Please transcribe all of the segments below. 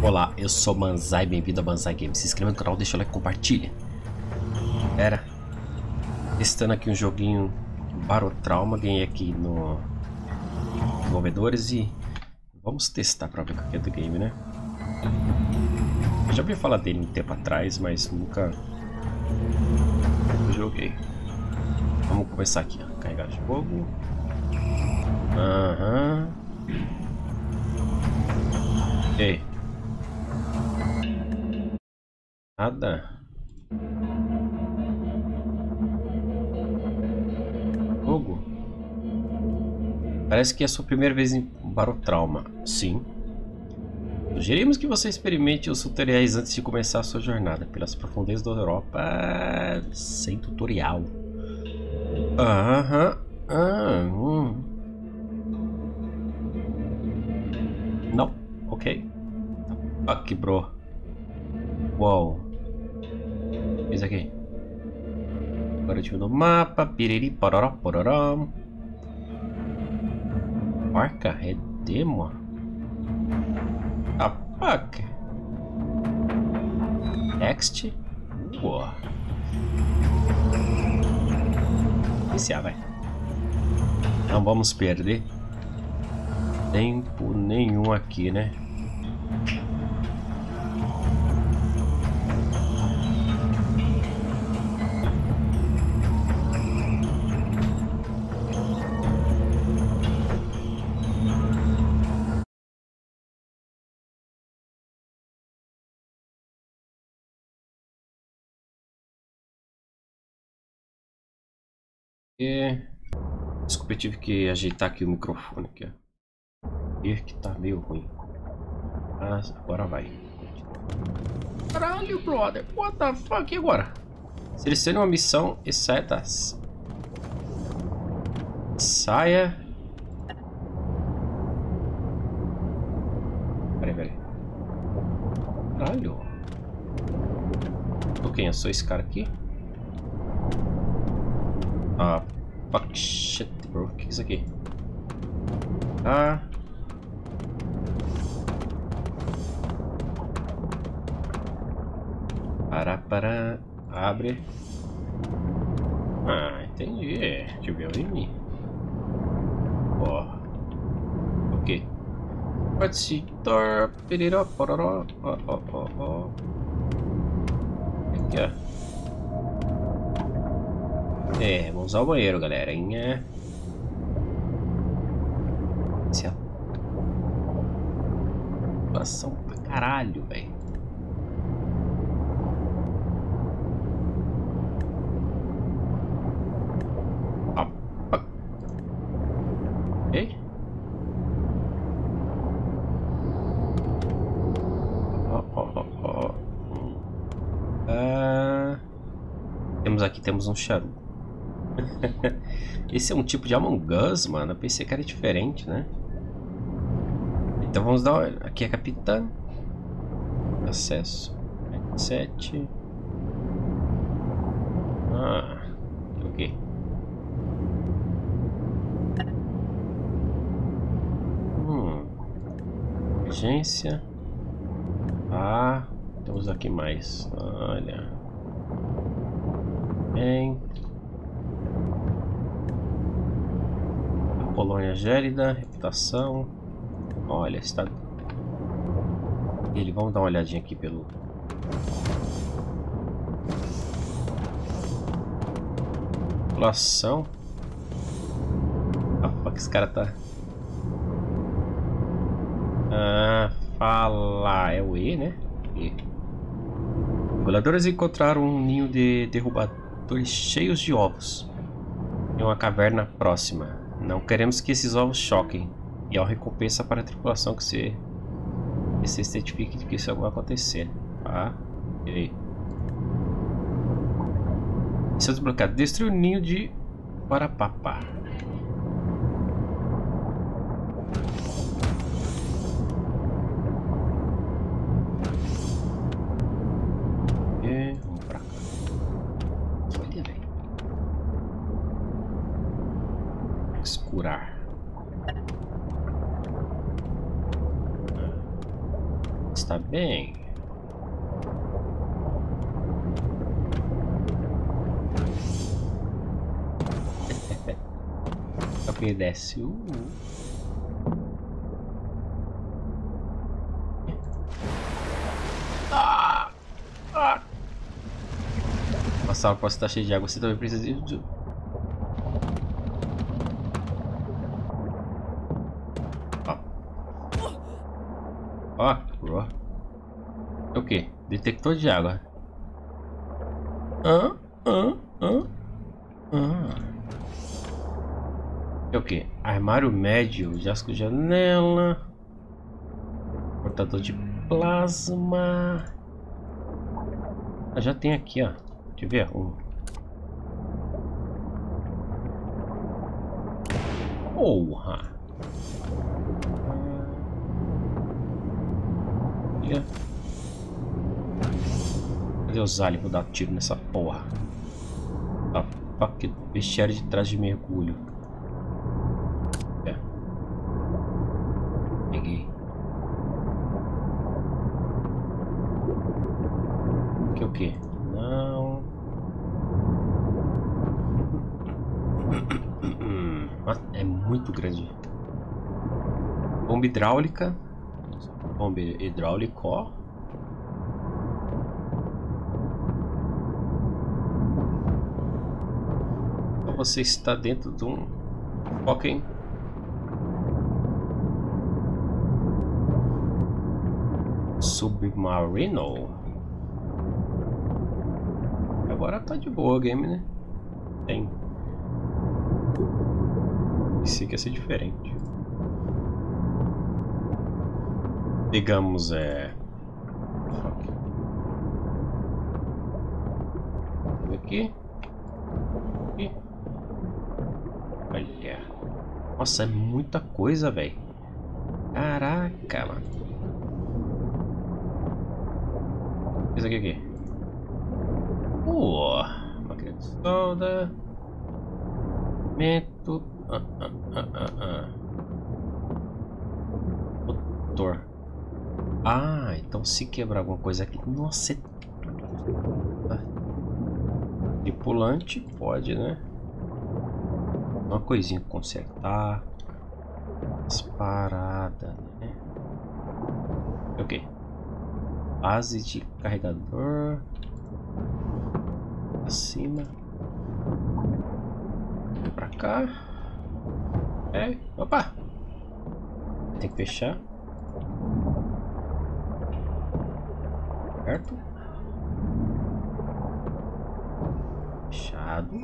Olá, eu sou Manzai, bem-vindo a Manzai Games. Se inscreva no canal, deixa o like e compartilha. Era testando aqui um joguinho Barotrauma, ganhei aqui no desenvolvedores e vamos testar pra ver o que é do game, né? Eu já ouvi falar dele um tempo atrás, mas nunca joguei. Vamos começar aqui, ó. Carregar jogo. Aham. Ei. Nada. Jogo? Parece que é a sua primeira vez em Barotrauma. Sim. Sugerimos que você experimente os tutoriais antes de começar a sua jornada pelas profundezas da Europa sem tutorial. Aham. Não. Ok. Fuck, bro. Uou. Isso aqui. Agora eu tive no mapa. Piriri, pororó, pororó. Marca é demo. Ah, fuck. Next. Uou. Iniciar, vai. Não vamos perder tempo nenhum aqui, né? Desculpa, eu tive que ajeitar aqui o microfone aqui, ó. Que tá meio ruim. Mas agora vai. Caralho, brother. What the fuck? E agora? Selecione uma missão e setas. Saia. Peraí. Caralho. Quem? Eu sou esse cara aqui? Ah, fuck shit, bro. O que é isso aqui? Ah. Para. Abre. Ah, entendi. Deixa eu ver em mim. Ó. Ok. Particitor. Periró, pororó. Ó. Aqui, ó. Vamos usar o banheiro, galerinha. Situação pra caralho, velho. Ok. Temos um charuto. Esse é um tipo de Among Us, mano. Eu pensei que era diferente, né? Então vamos dar. Aqui é capitã. Acesso. 7. Ah, ok. Urgência. Ah, temos aqui mais. Olha. Bem. Colônia gélida, reputação. Olha, está. Vamos dar uma olhadinha aqui pelo. População. Ah, que esse cara tá. Fala. É o E, né? E. Reguladores encontraram um ninho de derrubadores cheios de ovos em uma caverna próxima. Não queremos que esses ovos choquem. E é uma recompensa para a tripulação que você certifique de que isso vai acontecer. Tá? E aí? Isso é desbloqueado. Destruir o ninho de Parapapá. Vamos pra cá. Olha, velho. Curar. tá bem. Ok, desce. Nossa, a poça tá cheia de água. Você também precisa de... Ó, o que? Detector de água. É o que? Armário médio, jasco de janela, portador de plasma. Ah, já tem aqui, ó. Deixa eu ver. Porra! Cadê os aliens? Vou dar tiro nessa porra. Ah, fuck. Vestiário de trás de mergulho. É. Peguei. O que? Não. É muito grande. Bomba hidráulica. Bomba hidráulico. Então você está dentro de um fucking submarino. Agora tá de boa o game, né? Tem. Pensei que ia ser diferente. Digamos, aqui. Aqui. Olha. Nossa, é muita coisa, velho. Caraca, mano. Isso aqui. Máquina de solda. Mento. Motor. Ah, então se quebrar alguma coisa aqui. Nossa, é... Tripulante pode, né? Uma coisinha consertar. As paradas, né? Ok. Base de carregador. Acima. Vem pra cá. Opa! Tem que fechar. Certo? Fechado.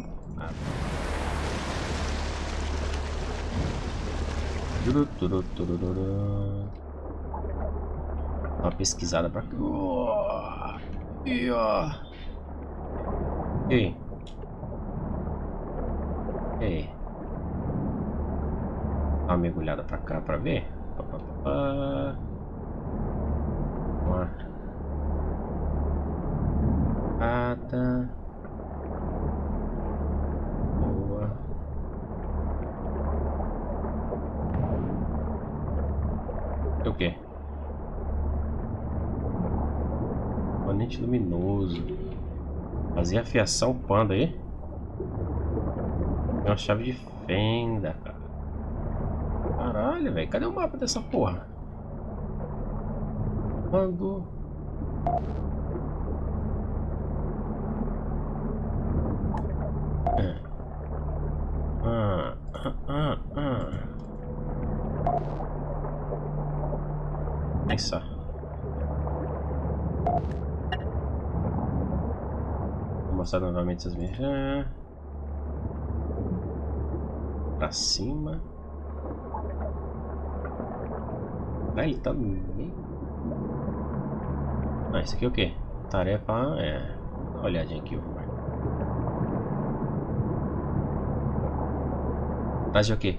Dá uma pesquisada pra cá. Ei. Dá uma mergulhada pra cá pra ver. Boa. O que? Componente luminoso. Fazer a fiação quando aí? Tem uma chave de fenda, cara. Caralho, velho. Cadê o mapa dessa porra? Quando... Isso. Vou mostrar novamente as minhas. Pra cima. Ah, ele tá no meio. Ah, isso aqui é o que? Tarefa dá uma olhadinha aqui. Fazer o que?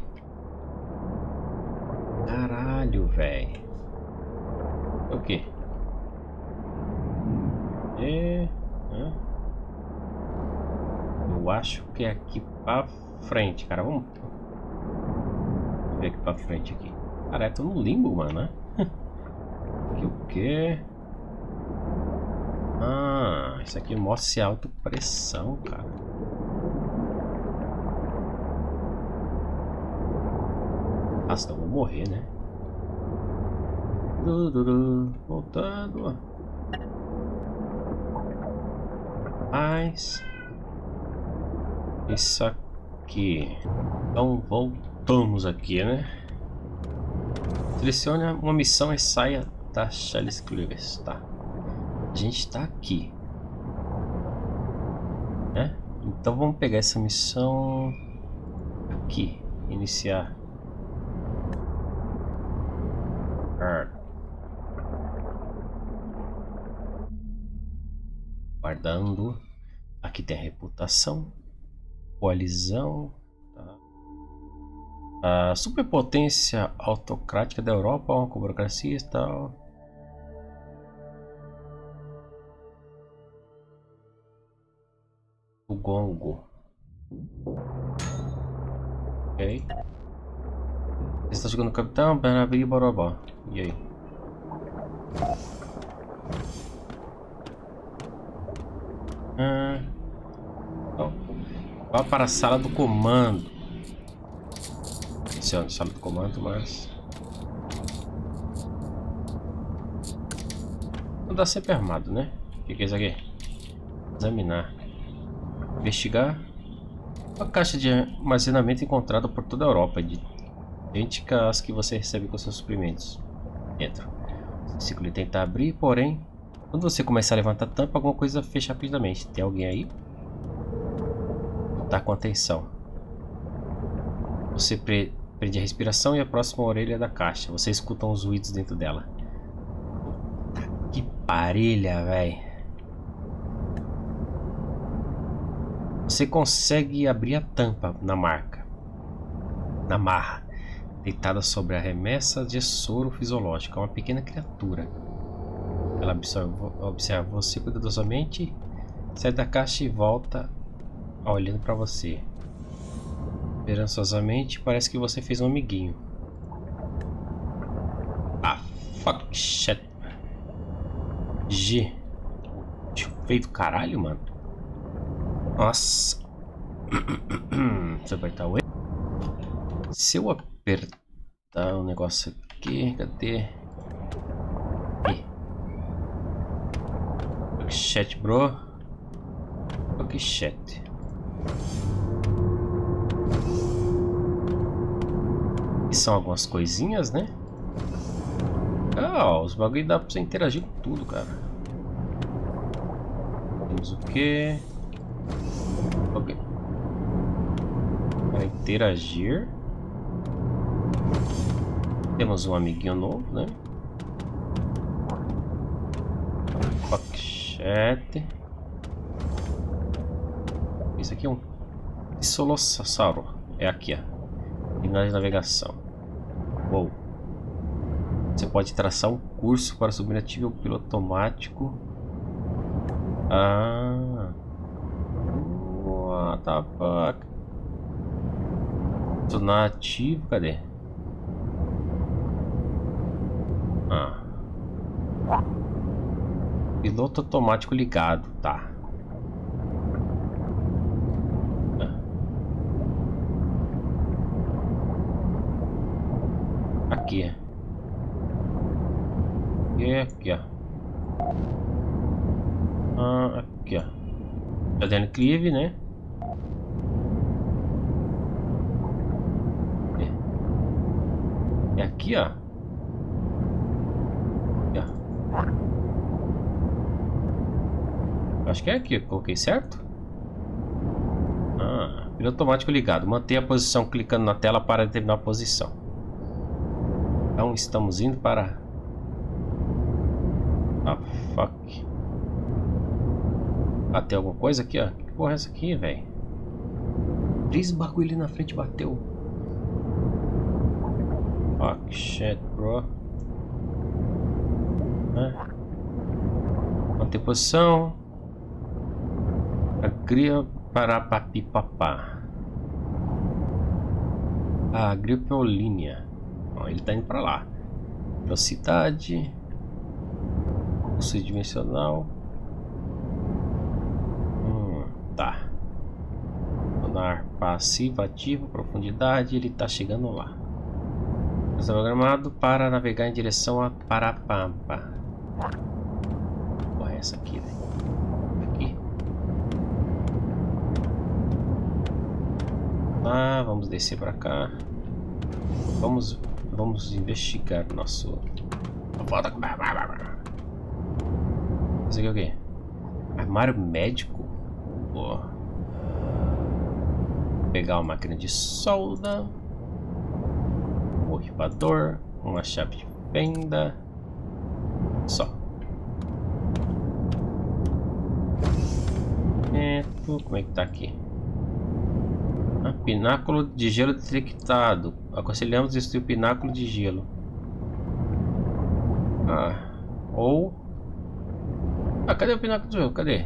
Caralho, velho. O que? Eu acho que é aqui pra frente, cara. Vamos ver aqui pra frente aqui. Cara, eu tô no limbo, mano, né? aqui o quê? Ah, isso aqui mostra se é autopressão, cara. Ah, senão eu vou morrer, né? Voltando. Mas isso aqui. Então voltamos aqui, né? Selecione uma missão e saia da Chalice Clivers. Tá. A gente tá aqui, né? Então vamos pegar essa missão aqui. Iniciar. Guardando. Aqui tem a reputação. Coalizão. Tá. A superpotência autocrática da Europa, uma burocracia e tal. O Gongo. Ok. Você está jogando capitão, Bernabé Borobó. E aí? Então, vá para a sala do comando. Adicione sala do comando, mas não dá sempre armado, né? O que é isso aqui? Examinar. Investigar. Uma caixa de armazenamento encontrada por toda a Europa, idêntica às que você recebe com seus suprimentos. Dentro. O ciclo ele tenta abrir, porém, quando você começar a levantar a tampa, alguma coisa fecha rapidamente. Tem alguém aí? Tá com atenção. Você prende a respiração e a próxima orelha da caixa. Você escuta uns ruídos dentro dela. Puta que parelha, velho. Você consegue abrir a tampa na marca. Na marra. Deitada sobre a remessa de soro fisiológico. É uma pequena criatura. Ela observa você cuidadosamente. Sai da caixa e volta olhando para você. Esperançosamente, parece que você fez um amiguinho. Ah, fuck shit. G. Feio do caralho, mano. Nossa. Você vai estar o. Se eu apertar o negócio aqui, cadê? Fuck shit, bro. Fuck shit. E são algumas coisinhas, né? Ah, os bagulho dá pra você interagir com tudo, cara. Temos o que? Ok. Para interagir. Temos um amiguinho novo, né? Fuck chat. Isso aqui é um Solossauro. É aqui, ó. Terminal de navegação. Uou. Você pode traçar um curso para subir ativo piloto automático. Ah. What the fuck? Estou na ativo, cadê? Ah. Piloto automático ligado, tá. Aqui. E aqui, ó. Ah, aqui, ó. Tá dando clive, né? É aqui, ó. Aqui, ó. Acho que é aqui, eu coloquei certo? Ah, piloto automático ligado. Mantenha a posição clicando na tela para determinar a posição. Então estamos indo para... Ah, fuck. Ah, tem alguma coisa aqui, ó. Que porra é essa aqui, velho? 3 bagulho ali na frente bateu. Fuck shit, bro. Manter posição. Agria para papipapá. A gripeolínea. Ele tá indo para lá. Velocidade. fluxo dimensional. Tá. Sonar passivo, ativo, profundidade. Ele tá chegando lá. Está programado para navegar em direção a Parapampa. Porra, é essa aqui, velho. Aqui. Ah, vamos descer pra cá. Vamos investigar o nosso... Isso aqui é o quê? Armário médico? Boa. Pegar uma máquina de solda. Um borrifador. Uma chave de fenda. Só. Como é que tá aqui? Pináculo de gelo detectado. Aconselhamos destruir o pináculo de gelo. Ou... cadê o pináculo de gelo? Cadê?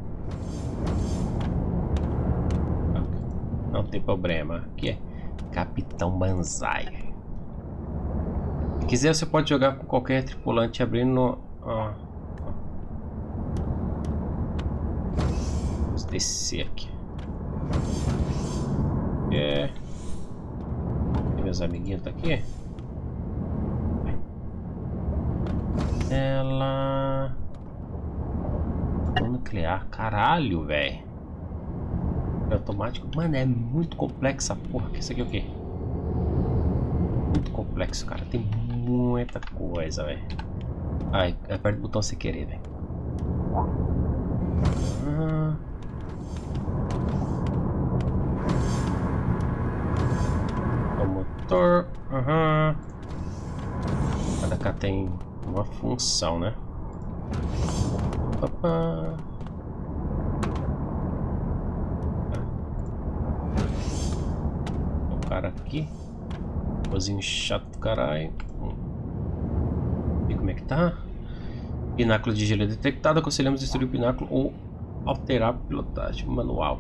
Não tem problema. Aqui é Capitão Banzai. Se quiser, você pode jogar com qualquer tripulante abrindo... Vamos descer aqui. E meus amiguinhos tá aqui. Ela... nuclear, caralho, velho. Automático, mano, é muito complexa, porra. Que isso aqui é o quê? Muito complexo, cara. Tem muita coisa, velho. Ai, aperta o botão sem querer, velho. O motor. Cada cá tem uma função, né? O cara aqui. Cozinho chato do caralho. E como é que tá? Pináculo de gelo detectado. Aconselhamos destruir o pináculo ou alterar a pilotagem manual.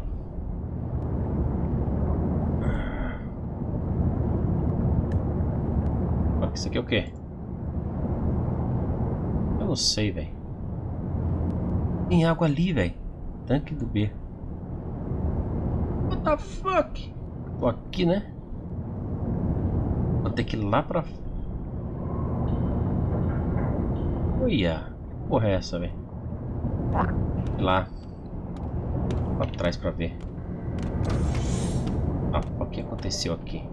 Isso aqui é o quê? Eu não sei, velho. Tem água ali, velho. Tanque do B. What the fuck? Tô aqui, né? Vou ter que ir lá pra... Olha. Porra é essa, velho? Lá. Pra trás pra ver. O que aconteceu aqui?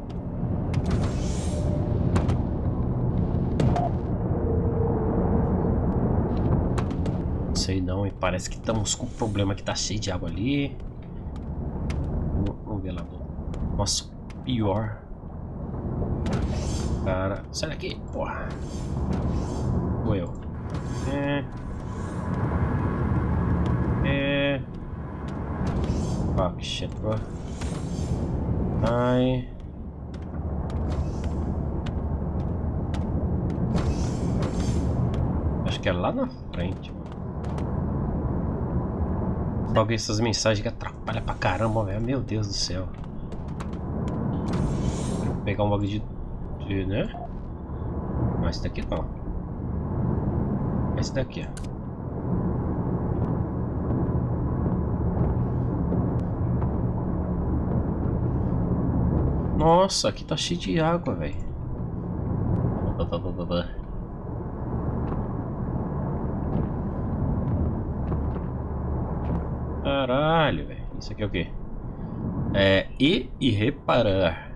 Sei não, e parece que estamos com um problema que tá cheio de água ali. Vamos ver lá. Nossa, pior. Cara, sai daqui, porra. Ou eu. Fuck shit, bro. Ai. Acho que é lá na frente. Logo essas mensagens que atrapalham pra caramba, velho. Meu Deus do céu. Vou pegar um bagulho de né? Mas esse daqui não. Esse daqui, ó. Nossa, aqui tá cheio de água, velho. Caralho, velho. Isso aqui é o quê? E reparar.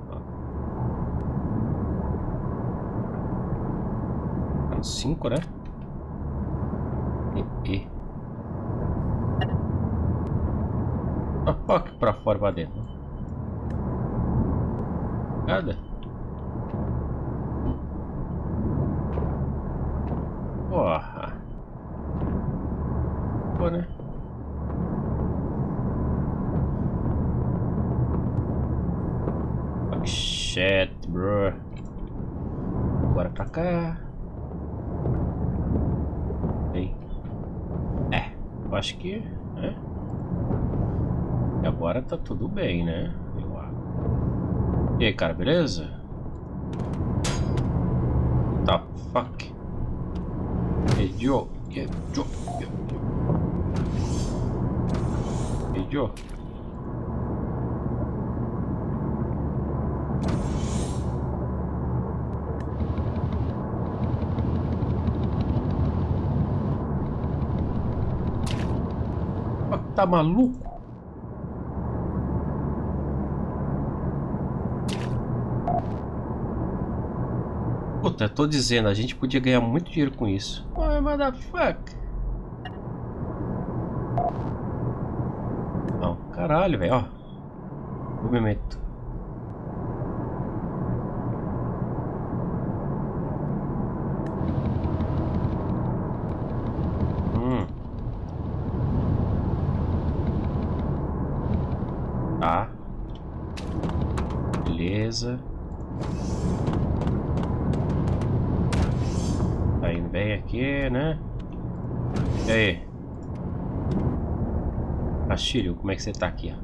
Tá no 5, né? E. Ó, aqui pra fora, pra dentro. Nada. Porra. Pô, né? Shit, bro. Bora pra cá. Bem. Eu acho que... E agora tá tudo bem, né? E aí, cara, beleza? Tá, fuck. Vídeo. Tá maluco? Puta, eu tô dizendo, a gente podia ganhar muito dinheiro com isso. Oh, motherfucker. Não, caralho, velho, ó. Movimento. Tá. Beleza. Aí vem aqui, né? E aí? Castilho, como é que você tá aqui,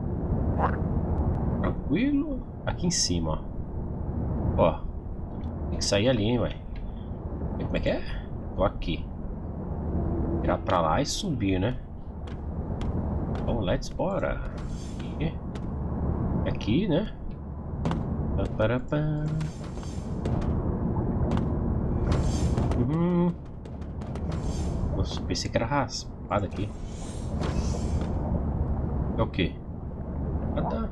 ó? Tranquilo? Aqui em cima, ó. Ó. Tem que sair ali, hein, ué. Como é que é? Tô aqui. Virar pra lá e subir, né? Então, let's bora. Aqui, né? Nossa, pensei que era raspado aqui. É o que? Ah, tá.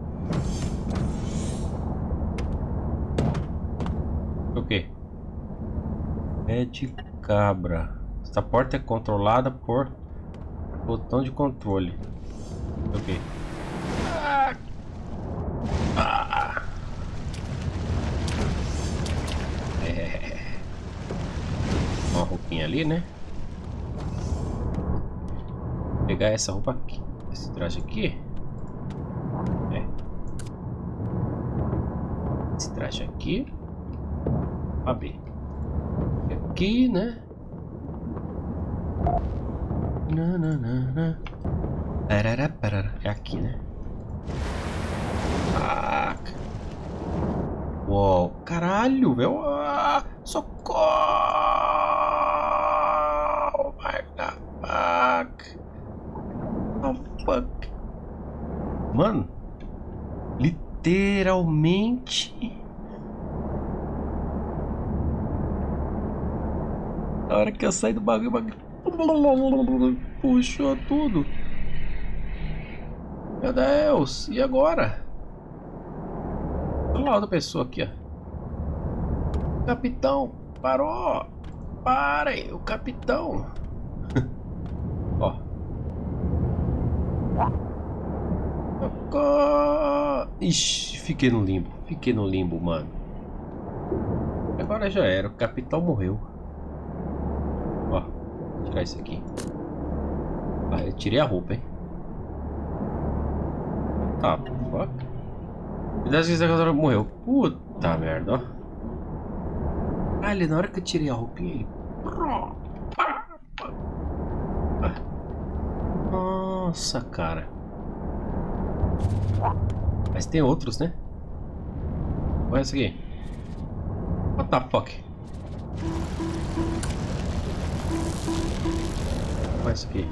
É o que? É de cabra. Essa porta é controlada por botão de controle. É o que? Uma roupinha ali, né? Vou pegar essa roupa aqui, esse traje aqui. Esse traje aqui. Abrir. Aqui, né? É aqui, né? Ah, uou, caralho, velho. Ah, socorro! My fuck. Oh, fuck. Mano, literalmente. Na hora que eu saí do bagulho, puxou tudo. Meu Deus, e agora? Olha lá outra pessoa aqui, ó. Capitão, parou! Parem, o capitão! Ó. Ixi, fiquei no limbo, mano. Agora já era, o capitão morreu. Ó, vou tirar isso aqui. Ah, eu tirei a roupa, hein. Tá, fuck. E das vezes agora morreu. Puta merda, ó. Ah, ele, na hora que eu tirei a roupinha, ele... Nossa, cara. Mas tem outros, né? Olha isso aqui. What the fuck? Olha isso aqui.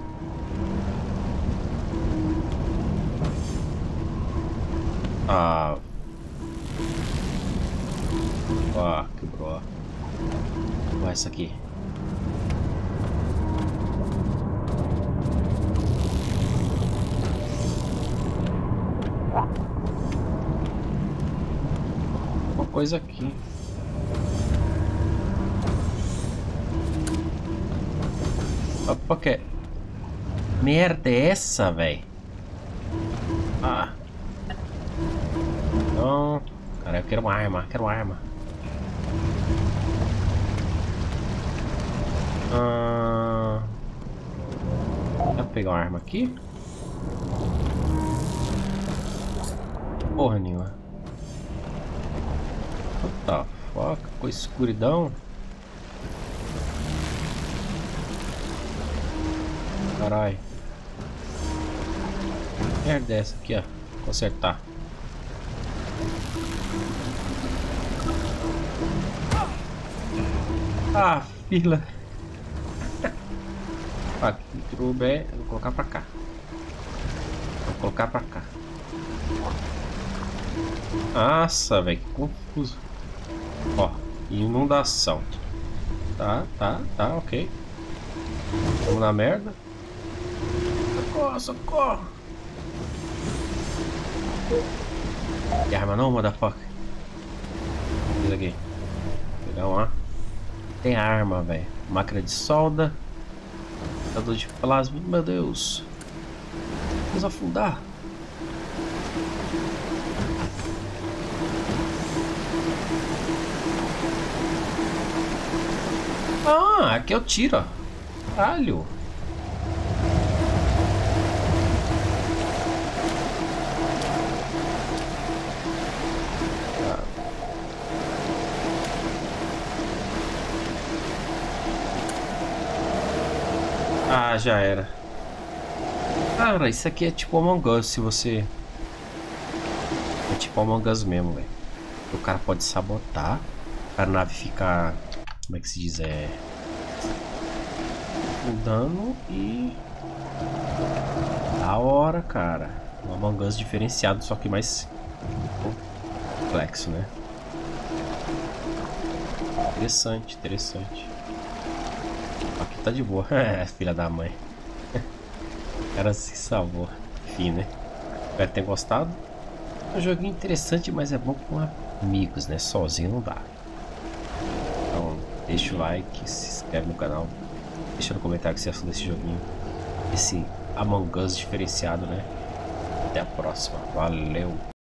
Ah. Ah, quebrou. Olha isso aqui. Uma coisa aqui. Opa, que merda é essa, velho? Ah. Não. Cara, eu quero uma arma, Dá pra pegar uma arma aqui? Porra nenhuma. What the fuck? Com escuridão? Caralho. Merda é essa aqui, ó. Consertar. Ah, fila. Aqui, tudo bem. Vou colocar pra cá. Vou colocar pra cá. Nossa, velho, que confuso. Ó, inundação. Tá, ok. Vamos na merda. Socorro, socorro. Tem arma não, motherfucker? Isso aqui. Pegar uma. Tem arma, velho. Máquina de solda. Dado de plasma. Meu Deus. Vamos afundar. Ah, aqui eu tiro, ó. Caralho. Ah, já era. Cara, isso aqui é tipo Among Us, se você... É tipo Among Us mesmo, velho. O cara pode sabotar para a nave ficar... Como é que se diz? Com dano e... Da hora, cara. Um Among Us diferenciado, só que mais... complexo, né? Interessante, interessante. Aqui tá de boa. É, filha da mãe. O cara se salvou. Enfim, né? Espero que tenham gostado. É um joguinho interessante, mas é bom com amigos, né? Sozinho não dá. Então, deixa o like, se inscreve no canal. Deixa no comentário o que você achou desse joguinho. Esse Among Us diferenciado, né? Até a próxima. Valeu!